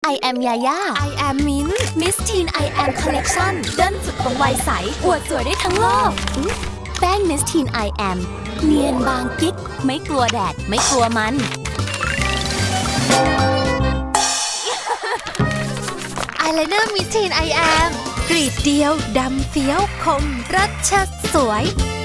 I am Yaya I am Min Miss Teen I am Collection เดินสุดของวัยใสอวดสวยได้ทั้งโลกแป้ง Miss Teen I am เนียนบางกิ๊กไม่กลัวแดดไม่กลัวมัน Eyeliner Miss Teen I am กรีดเดียวดำเฟี้ยวคมรัดชัดสวย